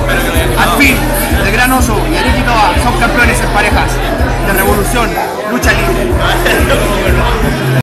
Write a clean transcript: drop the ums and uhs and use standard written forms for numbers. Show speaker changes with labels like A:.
A: Al fin, el Gran Oso y Ariel Quitoa son campeones en parejas de Revolución Lucha Libre.